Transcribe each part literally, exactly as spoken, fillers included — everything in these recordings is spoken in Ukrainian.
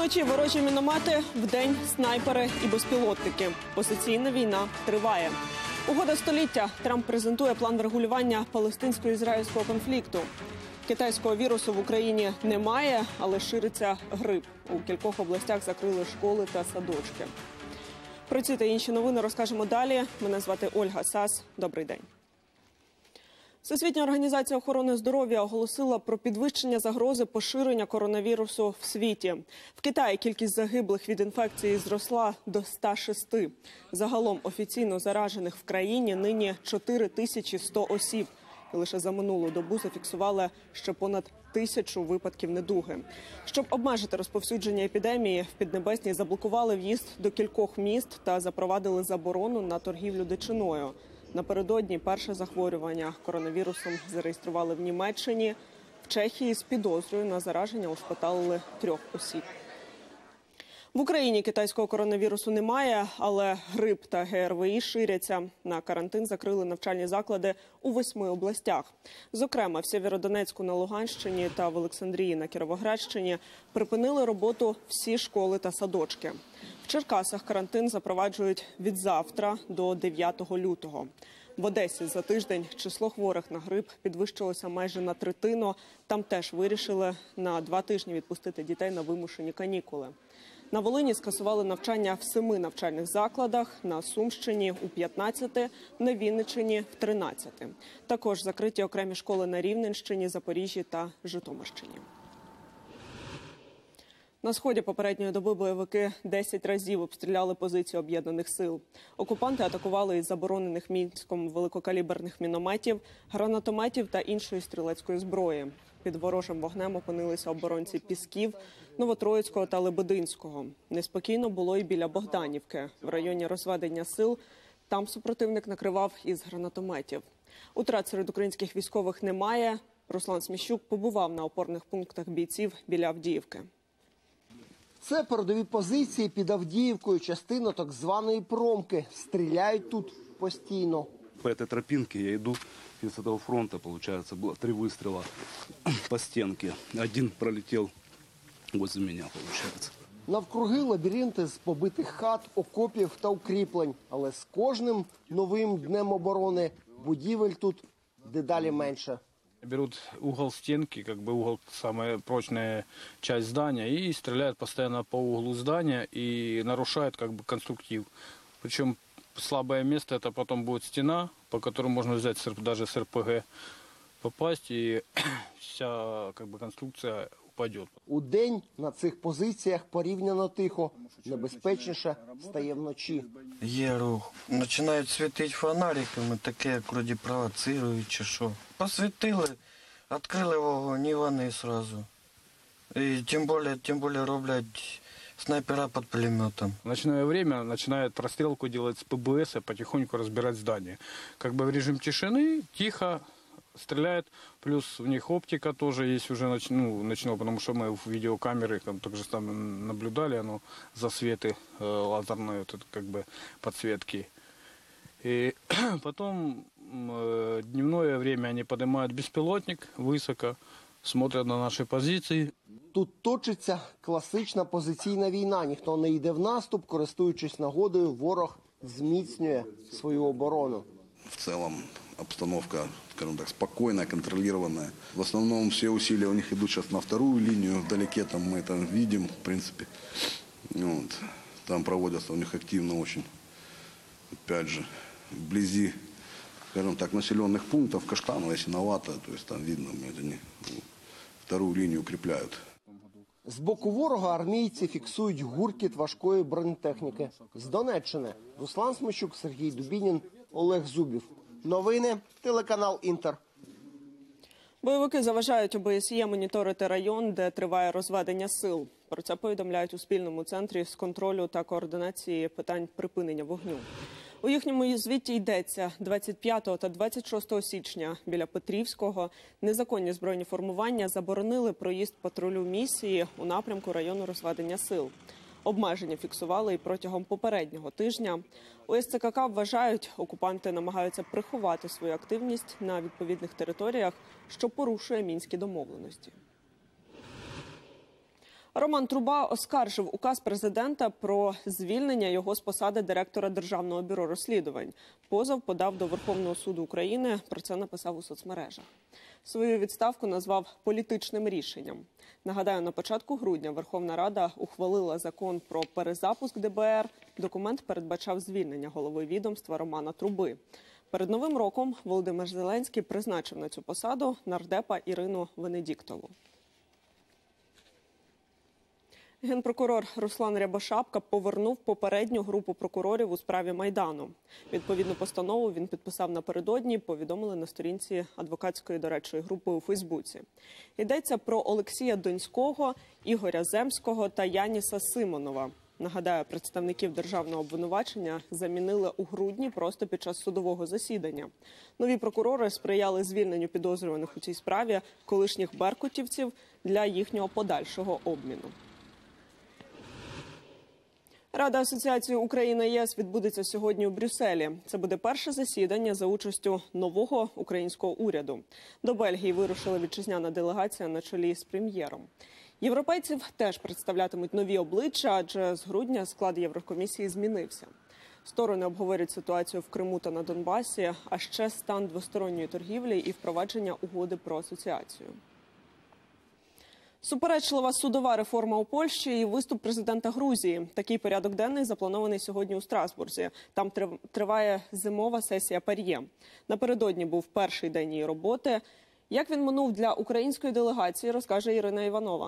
Вночі ворожі міномети, вдень снайпери і безпілотники. Позиційна війна триває. Угода століття. Трамп презентує план врегулювання палестинсько-ізраїльського конфлікту. Китайського вірусу в Україні немає, але шириться грип. У кількох областях закрили школи та садочки. Про ці та інші новини розкажемо далі. Мене звати Ольга Сас. Добрий день. Всесвітня організація охорони здоров'я оголосила про підвищення загрози поширення коронавірусу в світі. В Китаї кількість загиблих від інфекції зросла до ста шести. Загалом офіційно заражених в країні нині чотири тисячі сто осіб. І лише за минулу добу зафіксували ще понад тисячу випадків недуги. Щоб обмежити розповсюдження епідемії, в Піднебесній заблокували в'їзд до кількох міст та запровадили заборону на торгівлю дичиною. Напередодні перше захворювання коронавірусом зареєстрували в Німеччині. В Чехії з підозрою на зараження ушпиталили трьох осіб. В Україні китайського коронавірусу немає, але грип та ге ер ве і ширяться. На карантин закрили навчальні заклади у восьми областях. Зокрема, в Сєвєродонецьку на Луганщині та в Олександрії на Кіровоградщині припинили роботу всі школи та садочки. В Черкасах карантин запроваджують від завтра до дев'ятого лютого. В Одесі за тиждень число хворих на грип підвищилося майже на третину. Там теж вирішили на два тижні відпустити дітей на вимушені канікули. На Волині скасували навчання в семи навчальних закладах, на Сумщині – у п'ятнадцяти, на Вінниччині – в тринадцяти. Також закриті окремі школи на Рівненщині, Запоріжжі та Житомирщині. На сході попередньої доби бойовики десять разів обстріляли позиції об'єднаних сил. Окупанти атакували із заборонених Мінськом великокаліберних мінометів, гранатометів та іншої стрілецької зброї. Під ворожим вогнем опинилися оборонці Пісків, Новотроїцького та Лебединського. Неспокійно було і біля Богданівки. В районі розведення сил там супротивник накривав із гранатометів. Утрат серед українських військових немає. Руслан Сміщук побував на опорних пунктах бійців біля Авдіївки. Це передові позиції під Авдіївкою, частина так званої промки. Стріляють тут постійно. По этой тропинке я иду из этого фронта, получается, было три выстрела по стенке. Один пролетел возле меня, получается. Навкруги лабіринти з побитих хат, окопів та укріплень. Але з кожним новим днем оборони будівель тут дедалі менше. Берут угол стенки, как бы угол, самая прочная часть здания, и стреляют постоянно по углу здания и нарушают как бы конструктив. Причем слабое место это потом будет стена, по которой можно взять даже с эр пэ гэ, попасть, и вся как бы конструкция упадет. У день на цих позиціях порівняно тихо. Небезпечніше стає вночі. Є рух. Починають світити фонариками, таке, як вроді провоцирують чи що. Посвітили, відкрили вогонь і вони одразу. І тим більше, тим більше роблять снайпера під пулеметом. В ночное время начинают прострелку делать с пэ бэ эса, потихоньку разбирать здание. Как бы в режим тишины, тихо стреляют, плюс у них оптика тоже есть уже ноч, ну, ночного, потому что мы в видеокамеры там также там наблюдали, оно засветы э, лазерные, вот это, как бы подсветки. И потом э, дневное время они поднимают беспилотник высоко, смотрят на наші позиції. Тут точиться класична позиційна війна. Ніхто не йде в наступ, користуючись нагодою, ворог зміцнює свою оборону. В целом обстановка, скажем так, спокойная, контролированная. В основном все усилия у них идут сейчас на вторую линию. Вдалеке там мы это видим, в принципе. Вот. Там проводятся у них активно очень. Опять же, вблизи, скажем так, населенных пунктов, Каштаново, Синовато, то есть там видно, они вторую линию укрепляют. З боку ворога армійці фіксують гуркіт важкої бронетехніки. З Донеччини Руслан Сміщук, Сергій Дубінін, Олег Зубів. Новини, телеканал «Інтер». Бойовики заважають о бе ес є моніторити район, де триває розведення сил. Про це повідомляють у спільному центрі з контролю та координації питань припинення вогню. У їхньому звіті йдеться, двадцять п'ятого та двадцять шостого січня біля Петрівського незаконні збройні формування заборонили проїзд патрулю місії у напрямку району розведення сил. Обмеження фіксували і протягом попереднього тижня. У ес це ка ка вважають, окупанти намагаються приховати свою активність на відповідних територіях, що порушує мінські домовленості. Роман Труба оскаржив указ президента про звільнення його з посади директора Державного бюро розслідувань. Позов подав до Верховного суду України, про це написав у соцмережах. Свою відставку назвав політичним рішенням. Нагадаю, на початку грудня Верховна Рада ухвалила закон про перезапуск Д Б Р. Документ передбачав звільнення голови відомства Романа Труби. Перед Новим роком Володимир Зеленський призначив на цю посаду нардепа Ірину Венедіктову. Генпрокурор Руслан Рябошапка повернув попередню групу прокурорів у справі Майдану. Відповідну постанову він підписав напередодні, повідомили на сторінці адвокатської дорадчої групи у Фейсбуці. Йдеться про Олексія Донського, Ігоря Земського та Яніса Симонова. Нагадаю, представників державного обвинувачення замінили у грудні просто під час судового засідання. Нові прокурори сприяли звільненню підозрюваних у цій справі колишніх беркутівців для їхнього подальшого обміну. Рада асоціації Україна-ЄС відбудеться сьогодні у Брюсселі. Це буде перше засідання за участю нового українського уряду. До Бельгії вирушила вітчизняна делегація на чолі з прем'єром. Європейців теж представлятимуть нові обличчя, адже з грудня склад Єврокомісії змінився. Сторони обговорюють ситуацію в Криму та на Донбасі, а ще стан двосторонньої торгівлі і впровадження угоди про асоціацію. Суперечлива судова реформа у Польщі і виступ президента Грузії. Такий порядок денний запланований сьогодні у Страсбурзі. Там триває зимова сесія ПАРЄ. Напередодні був перший день її роботи. Як він минув для української делегації, розкаже Ірина Іванова.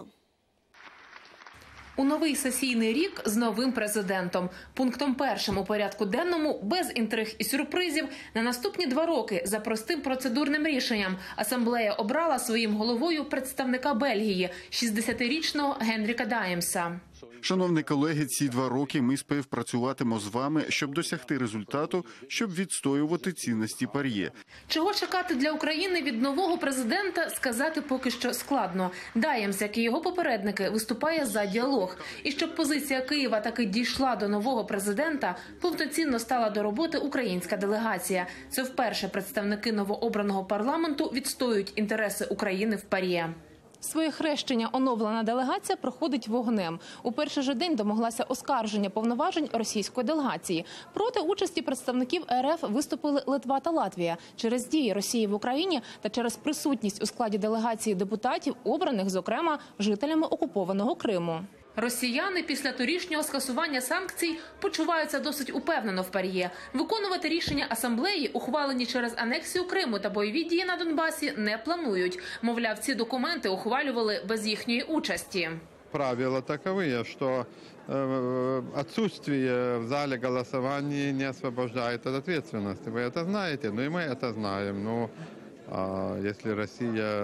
У новий сесійний рік з новим президентом. Пунктом першим у порядку денному, без інтриг і сюрпризів, на наступні два роки за простим процедурним рішенням Асамблея обрала своїм головою представника Бельгії, шістдесятирічного Генріка Даємса. Шановні колеги, ці два роки ми співпрацюватимемо з вами, щоб досягти результату, щоб відстоювати цінності ПАРЄ. Чого чекати для України від нового президента, сказати поки що складно. Даємс, як і його попередники, виступає за діалог. І щоб позиція Києва таки дійшла до нового президента, повноцінно стала до роботи українська делегація. Це вперше представники новообраного парламенту відстоюють інтереси України в ПАРЄ. Своє хрещення оновлена делегація проходить вогнем. У перший же день домоглася оскарження повноважень російської делегації. Проти участі представників Ер Еф виступили Литва та Латвія через дії Росії в Україні та через присутність у складі делегації депутатів, обраних, зокрема, жителями окупованого Криму. Росіяни після торішнього скасування санкцій почуваються досить упевнено в ПАРЄ. Виконувати рішення Асамблеї, ухвалені через анексію Криму та бойові дії на Донбасі, не планують. Мовляв, ці документи ухвалювали без їхньої участі. Правила таковы, что э, отсутствие в зале голосования не освобождает от ответственности. Вы это знаете, ну и мы это знаем. Ну, а если Россия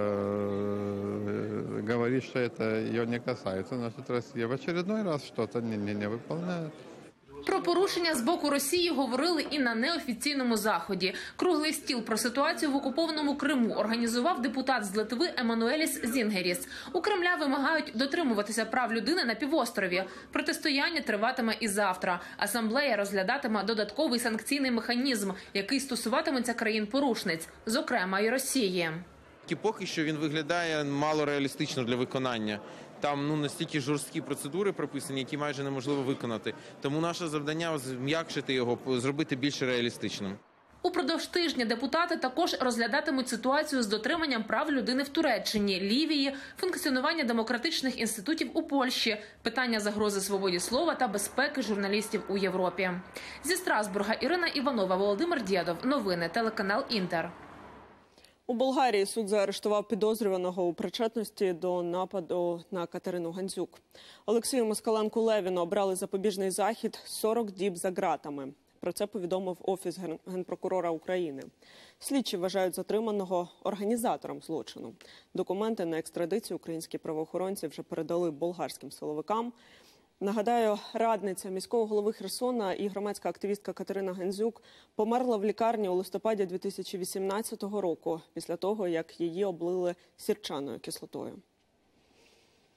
э, говорит, что это ее не касается, значит, Россия в очередной раз что-то не, не, не выполняет. Про порушення з боку Росії говорили і на неофіційному заході. Круглий стіл про ситуацію в окупованому Криму організував депутат з Литви Еммануеліс Зінгеріс. У Кремля вимагають дотримуватися прав людини на півострові. Протистояння триватиме і завтра. Асамблея розглядатиме додатковий санкційний механізм, який стосуватиметься країн-порушниць, зокрема і Росії. Поки що він виглядає мало реалістично для виконання. Там ну настільки жорсткі процедури прописані, які майже неможливо виконати. Тому наше завдання зм'якшити його, зробити більш реалістичним. Упродовж тижня депутати також розглядатимуть ситуацію з дотриманням прав людини в Туреччині, Лівії, функціонування демократичних інститутів у Польщі, питання загрози свободі слова та безпеки журналістів у Європі. Зі Страсбурга Ірина Іванова, Володимир Дєдов. Новини, телеканал Інтер. У Болгарії суд заарештував підозрюваного у причетності до нападу на Катерину Гандзюк. Олексію Москаленку-Левіну обрали запобіжний захід сорок діб за ґратами. Про це повідомив Офіс Генпрокурора України. Слідчі вважають затриманого організатором злочину. Документи на екстрадицію українські правоохоронці вже передали болгарським силовикам. Нагадаю, радниця міського голови Херсона і громадська активістка Катерина Гандзюк померла в лікарні у листопаді дві тисячі вісімнадцятого року, після того, як її облили сірчаною кислотою.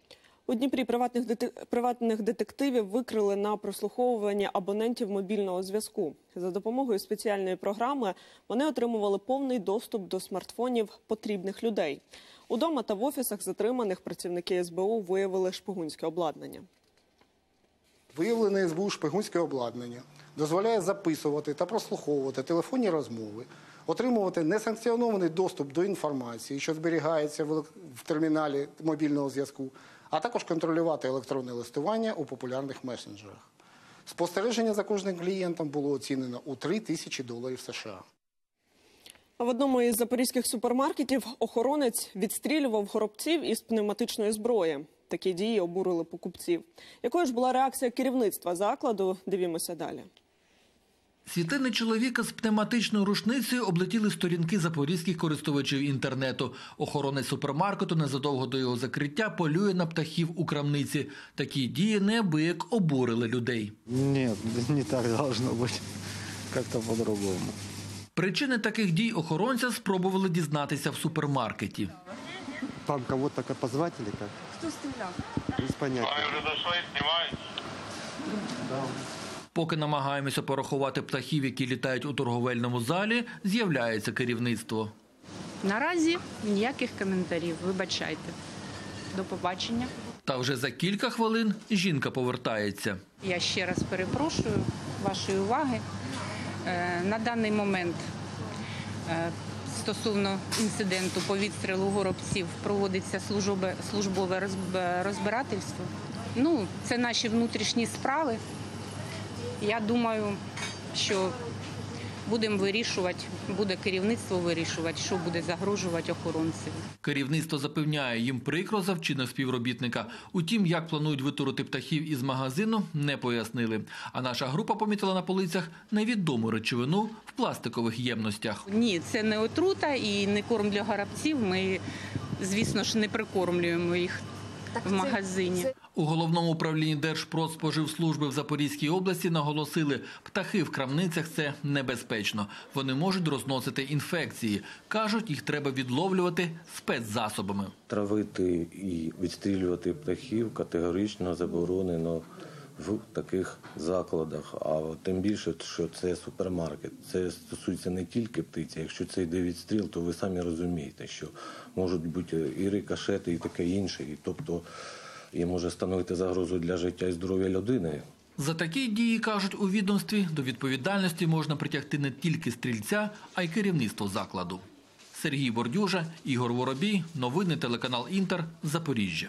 У Дніпрі приватних, детек... приватних детективів викрили на прослуховуванні абонентів мобільного зв'язку. За допомогою спеціальної програми вони отримували повний доступ до смартфонів потрібних людей. Удома та в офісах затриманих працівники ес бе у виявили шпигунське обладнання. Виявлене ес бе у шпигунське обладнання дозволяє записувати та прослуховувати телефонні розмови, отримувати несанкціонований доступ до інформації, що зберігається в терміналі мобільного зв'язку, а також контролювати електронне листування у популярних месенджерах. Спостереження за кожним клієнтом було оцінено у три тисячі доларів США. В одному із запорізьких супермаркетів охоронець відстрілював горобців із пневматичної зброї. Такі дії обурили покупців. Якою ж була реакція керівництва закладу? Дивімося далі. Світлини чоловіка з пневматичною рушницею облетіли сторінки запорізьких користувачів інтернету. Охоронець супермаркету незадовго до його закриття полює на птахів у крамниці. Такі дії неабияк обурили людей. Ні, не так должно бути. Як-то по-другому. Причини таких дій охоронця спробували дізнатися в супермаркеті. Там кого-то позвати чи як? Хто стріляв? Без поняття. Поки намагаємося порахувати птахів, які літають у торговельному залі, з'являється керівництво. Наразі ніяких коментарів, вибачайте. До побачення. Та вже за кілька хвилин жінка повертається. Я ще раз перепрошую вашої уваги. На даний момент стосовно інциденту по відстрілу горобців проводиться службове розбирательство. Ну, це наші внутрішні справи. Я думаю, що будемо вирішувати, буде керівництво вирішувати, що буде загрожувати охоронцеві. Керівництво запевняє, їм прикро за вчинок співробітника. Утім, як планують витурити птахів із магазину, не пояснили. А наша група помітила на полицях невідому речовину в пластикових ємностях. Ні, це не отрута і не корм для горобців. Ми, звісно ж, не прикормлюємо їх в магазині. У Головному управлінні Держпродспоживслужби в Запорізькій області наголосили, птахи в крамницях – це небезпечно. Вони можуть розносити інфекції. Кажуть, їх треба відловлювати спецзасобами. Травити і відстрілювати птахів категорично заборонено в таких закладах, а тим більше, що це супермаркет. Це стосується не тільки птиці. Якщо це йде відстріл, то ви самі розумієте, що можуть бути і рикошети, і таке інше. І тобто і може становити загрозу для життя і здоров'я людини. За такі дії, кажуть у відомстві, до відповідальності можна притягти не тільки стрільця, а й керівництво закладу. Сергій Бордюжа, Ігор Воробій, новини телеканал Інтер, Запоріжжя.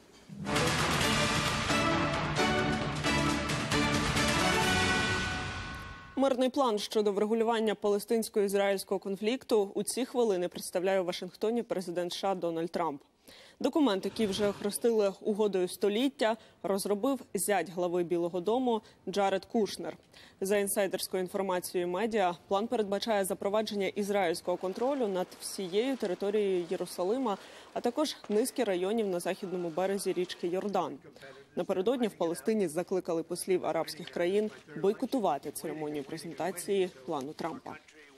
Мирний план щодо врегулювання палестинсько-ізраїльського конфлікту у ці хвилини представляє у Вашингтоні президент США Дональд Трамп. Документ, який вже охрестили угодою століття, розробив зять глави Білого дому Джаред Кушнер. За інсайдерською інформацією медіа, план передбачає запровадження ізраїльського контролю над всією територією Єрусалима, а також низки районів на західному березі річки Йордан. Напередодні в Палестині закликали послів арабських країн бойкотувати церемонію презентації плану Трампа.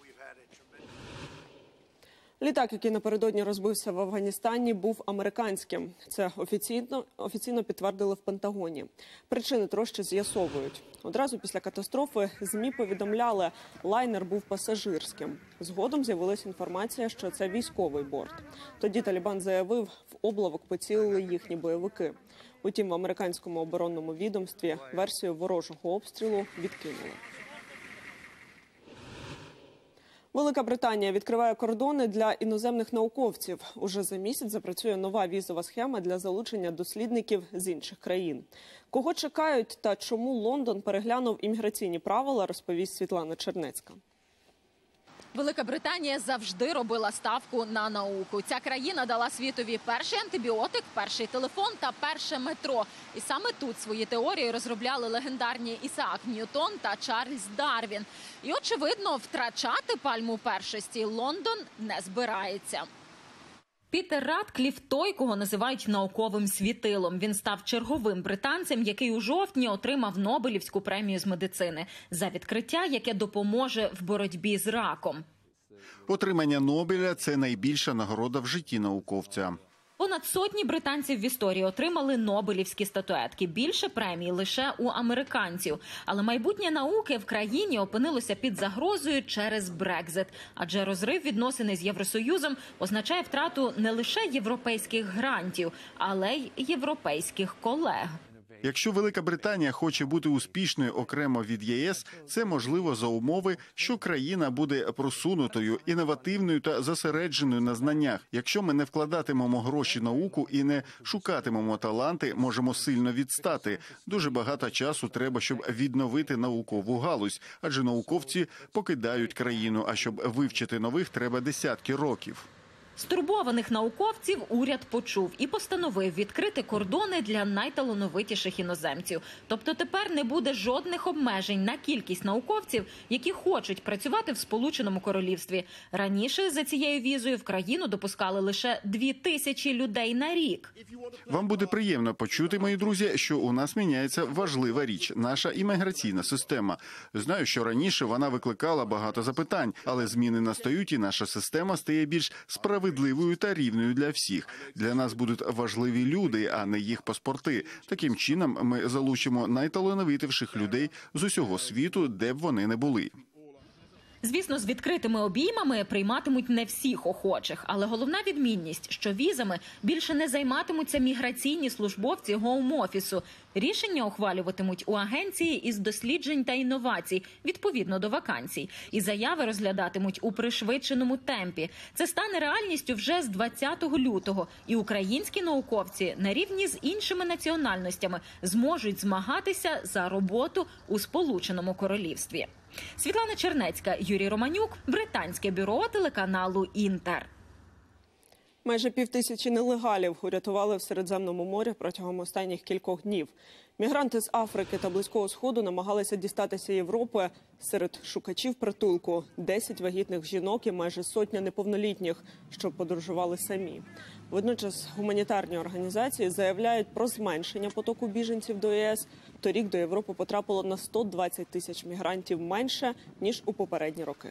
Літак, який напередодні розбився в Афганістані, був американським. Це офіційно, офіційно підтвердили в Пентагоні. Причини трошки з'ясовують. Одразу після катастрофи ЗМІ повідомляли, лайнер був пасажирським. Згодом з'явилася інформація, що це військовий борт. Тоді Талібан заявив, в облавок поцілили їхні бойовики. Утім, в американському оборонному відомстві версію ворожого обстрілу відкинули. Велика Британія відкриває кордони для іноземних науковців. Уже за місяць запрацює нова візова схема для залучення дослідників з інших країн. Кого чекають та чому Лондон переглянув імміграційні правила, розповість Світлана Чернецька. Велика Британія завжди робила ставку на науку. Ця країна дала світові перший антибіотик, перший телефон та перше метро. І саме тут свої теорії розробляли легендарні Ісаак Ньютон та Чарльз Дарвін. І, очевидно, втрачати пальму першості Лондон не збирається. Пітер Радкліф – той, кого називають науковим світилом. Він став черговим британцем, який у жовтні отримав Нобелівську премію з медицини за відкриття, яке допоможе в боротьбі з раком. Отримання Нобеля – це найбільша нагорода в житті науковця. Понад сотні британців в історії отримали Нобелівські статуетки. Більше премій лише у американців. Але майбутнє науки в країні опинилося під загрозою через Брекзит. Адже розрив відносин із Євросоюзом означає втрату не лише європейських грантів, але й європейських колег. Якщо Велика Британія хоче бути успішною окремо від ЄС, це можливо за умови, що країна буде просунутою, інновативною та зосередженою на знаннях. Якщо ми не вкладатимемо гроші в науку і не шукатимемо таланти, можемо сильно відстати. Дуже багато часу треба, щоб відновити наукову галузь, адже науковці покидають країну, а щоб вивчити нових, треба десятки років. Стурбованих науковців уряд почув і постановив відкрити кордони для найталановитіших іноземців. Тобто тепер не буде жодних обмежень на кількість науковців, які хочуть працювати в Сполученому Королівстві. Раніше за цією візою в країну допускали лише дві тисячі людей на рік. Вам буде приємно почути, мої друзі, що у нас міняється важлива річ – наша імміграційна система. Знаю, що раніше вона викликала багато запитань, але зміни настають і наша система стає більш справедливою. Справедливою та рівною для всіх. Для нас будуть важливі люди, а не їх паспорти. Таким чином ми залучимо найталановитіших людей з усього світу, де б вони не були. Звісно, з відкритими обіймами прийматимуть не всіх охочих. Але головна відмінність, що візами більше не займатимуться міграційні службовці Гоум-офісу. Рішення ухвалюватимуть у агенції із досліджень та інновацій, відповідно до вакансій. І заяви розглядатимуть у пришвидшеному темпі. Це стане реальністю вже з двадцятого лютого. І українські науковці на рівні з іншими національностями зможуть змагатися за роботу у Сполученому Королівстві. Світлана Чернецька, Юрій Романюк, британське бюро телеканалу «Інтер». Майже півтисячі нелегалів урятували в Середземному морі протягом останніх кількох днів. Мігранти з Африки та Близького Сходу намагалися дістатися Європи. Серед шукачів притулку – десять вагітних жінок і майже сотня неповнолітніх, що подорожували самі. Водночас гуманітарні організації заявляють про зменшення потоку біженців до ЄС. Торік до Європи потрапило на сто двадцять тисяч мігрантів менше, ніж у попередні роки.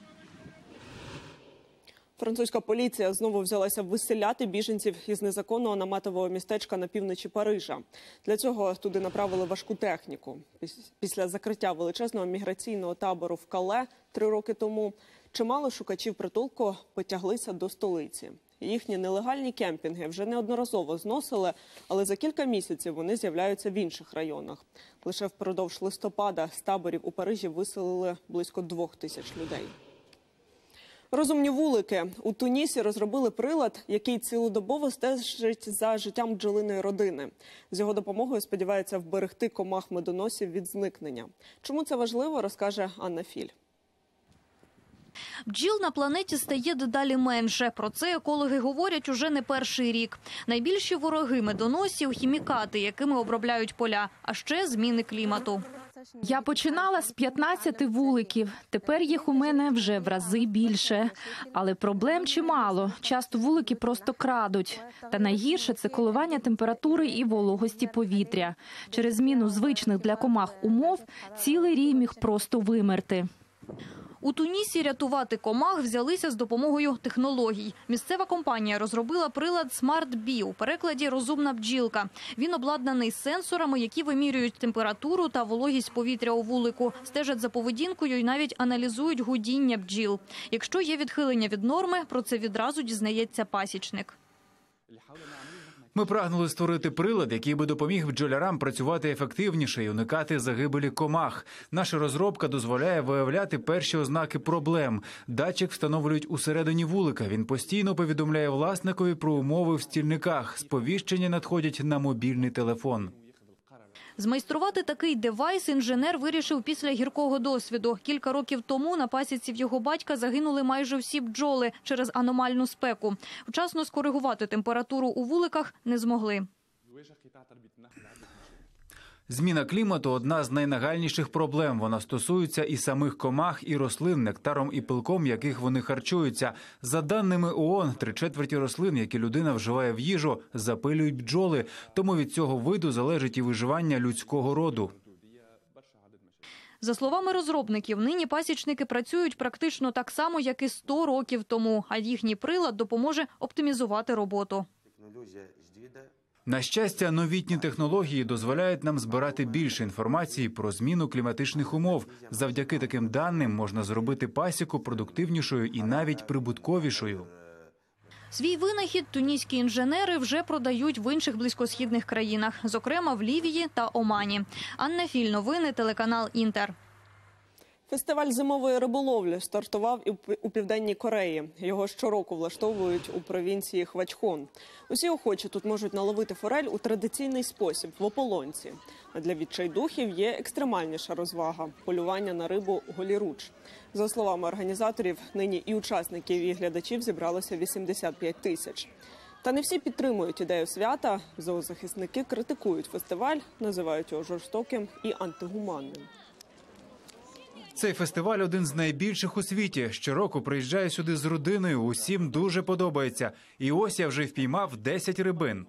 Французька поліція знову взялася виселяти біженців із незаконного наметового містечка на півночі Парижа. Для цього туди направили важку техніку. Після закриття величезного міграційного табору в Кале три роки тому чимало шукачів притулку потяглися до столиці. Їхні нелегальні кемпінги вже неодноразово зносили, але за кілька місяців вони з'являються в інших районах. Лише впродовж листопада з таборів у Парижі виселили близько двох тисяч людей. Розумні вулики. У Тунісі розробили прилад, який цілодобово стежить за життям бджолиної родини. З його допомогою сподіваються вберегти комах-медоносів від зникнення. Чому це важливо, розкаже Анна Філь. Бджіл на планеті стає дедалі менше. Про це екологи говорять уже не перший рік. Найбільші вороги медоносів – хімікати, якими обробляють поля, а ще зміни клімату. Я починала з п'ятнадцяти вуликів. Тепер їх у мене вже в рази більше. Але проблем чимало. Часто вулики просто крадуть. Та найгірше – це коливання температури і вологості повітря. Через зміну звичних для комах умов цілий рій міг просто вимерти. У Тунісі рятувати комах взялися з допомогою технологій. Місцева компанія розробила прилад Smart Bee, у перекладі «розумна бджілка». Він обладнаний сенсорами, які вимірюють температуру та вологість повітря у вулику, стежать за поведінкою і навіть аналізують гудіння бджіл. Якщо є відхилення від норми, про це відразу дізнається пасічник. Ми прагнули створити прилад, який би допоміг бджолярам працювати ефективніше і уникати загибелі комах. Наша розробка дозволяє виявляти перші ознаки проблем. Датчик встановлюють усередині вулика. Він постійно повідомляє власникові про умови в стільниках. Сповіщення надходять на мобільний телефон. Змайструвати такий девайс інженер вирішив після гіркого досвіду. Кілька років тому на пасіці в його батька загинули майже всі бджоли через аномальну спеку. Вчасно скоригувати температуру у вуликах не змогли. Зміна клімату – одна з найнагальніших проблем. Вона стосується і самих комах, і рослин, нектаром і пилком, яких вони харчуються. За даними ООН, три четверті рослин, які людина вживає в їжу, запилюють бджоли. Тому від цього виду залежить і виживання людського роду. За словами розробників, нині пасічники працюють практично так само, як і сто років тому, а їхній прилад допоможе оптимізувати роботу. На щастя, новітні технології дозволяють нам збирати більше інформації про зміну кліматичних умов. Завдяки таким даним можна зробити пасіку продуктивнішою і навіть прибутковішою. Свій винахід туніські інженери вже продають в інших близькосхідних країнах, зокрема в Лівії та Омані. Анна Філь, новини, телеканал «Інтер». Фестиваль зимової риболовлі стартував і у Південній Кореї. Його щороку влаштовують у провінції Хвачхон. Усі охочі тут можуть наловити форель у традиційний спосіб – в ополонці. А для відчайдухів є екстремальніша розвага – полювання на рибу голіруч. За словами організаторів, нині і учасників, і глядачів зібралося вісімдесят п'ять тисяч. Та не всі підтримують ідею свята. Зоозахисники критикують фестиваль, називають його жорстоким і антигуманним. Цей фестиваль – один з найбільших у світі. Щороку приїжджаю сюди з родиною, усім дуже подобається. І ось я вже впіймав десять рибин.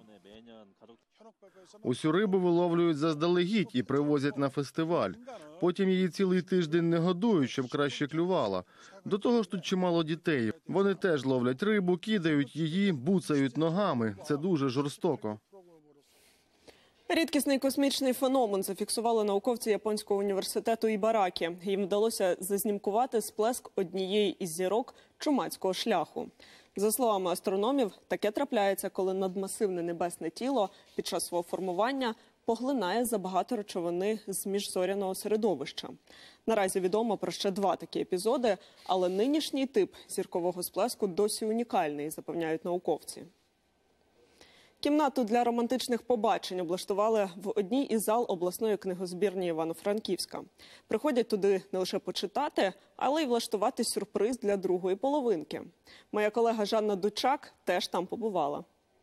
Усю рибу виловлюють заздалегідь і привозять на фестиваль. Потім її цілий тиждень не годують, щоб краще клювала. До того ж тут чимало дітей. Вони теж ловлять рибу, кидають її, буцають ногами. Це дуже жорстоко. Рідкісний космічний феномен зафіксували науковці Японського університету Ібаракі. Їм вдалося зазнімкувати сплеск однієї із зірок Чумацького шляху. За словами астрономів, таке трапляється, коли надмасивне небесне тіло під час свого формування поглинає забагато речовини з міжзоряного середовища. Наразі відомо про ще два такі епізоди, але нинішній тип зіркового сплеску досі унікальний, запевняють науковці. Кімнату для романтичних побачень облаштували в одній із зал обласної книгозбірні Івано-Франківська. Приходять туди не лише почитати, але й влаштувати сюрприз для другої половинки. Моя колега Жанна Дучак теж там побувала.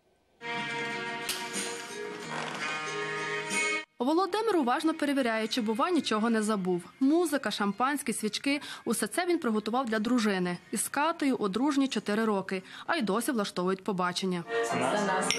Володимир уважно перевіряє, чи, бува, нічого не забув. Музика, шампанське, свічки – усе це він приготував для дружини. Із Катою одружні чотири роки, а й досі влаштовують побачення. Це нас.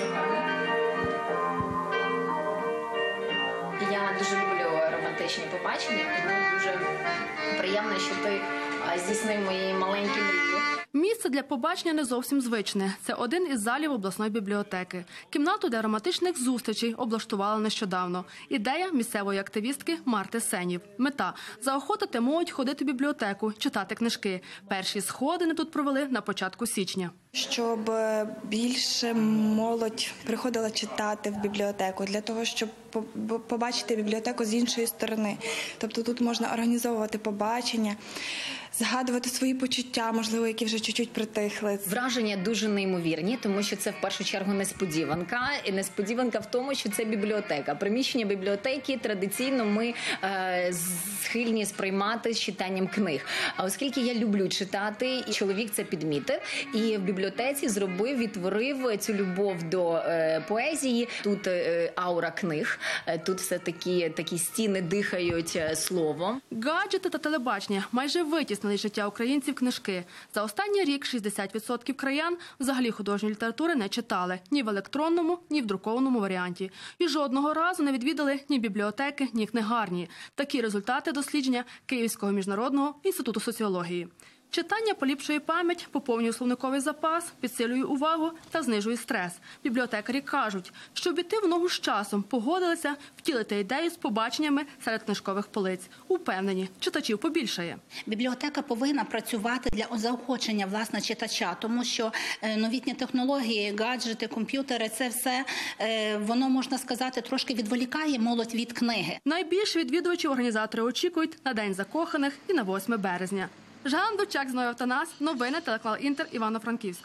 Я дуже люблю романтичні побачення, тому дуже приємно, що ти здійснив мої маленькі мрії. Місце для побачення не зовсім звичне. Це один із залів обласної бібліотеки. Кімнату для романтичних зустрічей облаштували нещодавно. Ідея місцевої активістки Марти Сенів. Мета – заохотити молодь ходити в бібліотеку, читати книжки. Перші сходини тут провели на початку січня. Щоб більше молодь приходила читати в бібліотеку, для того, щоб побачити бібліотеку з іншої сторони. Тобто тут можна організовувати побачення, згадувати свої почуття, можливо, які вже чуть-чуть притихли. Враження дуже неймовірні, тому що це в першу чергу несподіванка. І несподіванка в тому, що це бібліотека. Приміщення бібліотеки традиційно ми е, схильні сприймати з читанням книг. А оскільки я люблю читати, чоловік це підмітив, і в бібліотеці зробив, відтворив цю любов до е, поезії. Тут е, аура книг, е, тут все такі, такі стіни дихають словом. Гаджети та телебачення майже витіснили життя українців книжки. За останній рік шістдесят відсотків краян взагалі художньої літератури не читали ні в електронному, ні в друкованому варіанті. І жодного разу не відвідали ні бібліотеки, ні книгарні. Такі результати дослідження Київського міжнародного інституту соціології. Читання поліпшує пам'ять, поповнює словниковий запас, підсилює увагу та знижує стрес. Бібліотекарі кажуть, щоб іти в ногу з часом, погодилися втілити ідею з побаченнями серед книжкових полиць. Упевнені, читачів побільшає. Бібліотека повинна працювати для заохочення, власне, читача, тому що новітні технології, гаджети, комп'ютери – це все, воно, можна сказати, трошки відволікає молодь від книги. Найбільше відвідувачів організатори очікують на День закоханих і на восьме березня. Жанна Дучак, Зноя Автонас, новини, телеканал «Інтер», Івано-Франківськ.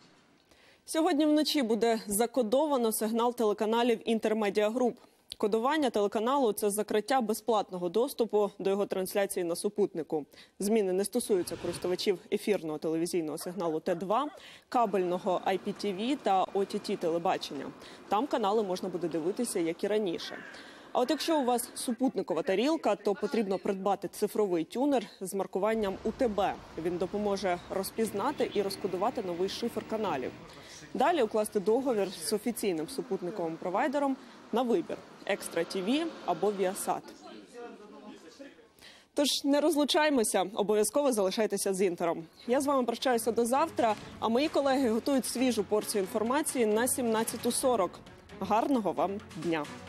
Сьогодні вночі буде закодовано сигнал телеканалів «Інтермедіа Груп». Кодування телеканалу – це закриття безплатного доступу до його трансляції на супутнику. Зміни не стосуються користувачів ефірного телевізійного сигналу Т два, кабельного ай пі ті ві та о ті ті телебачення. Там канали можна буде дивитися, як і раніше. А от якщо у вас супутникова тарілка, то потрібно придбати цифровий тюнер з маркуванням У Те Бе. Він допоможе розпізнати і розкодувати новий шифр каналів. Далі укласти договір з офіційним супутниковим провайдером на вибір – Екстра ті ві або Віасат. Тож не розлучаймося, обов'язково залишайтеся з Інтером. Я з вами прощаюся до завтра, а мої колеги готують свіжу порцію інформації на сімнадцяту сорок. Гарного вам дня!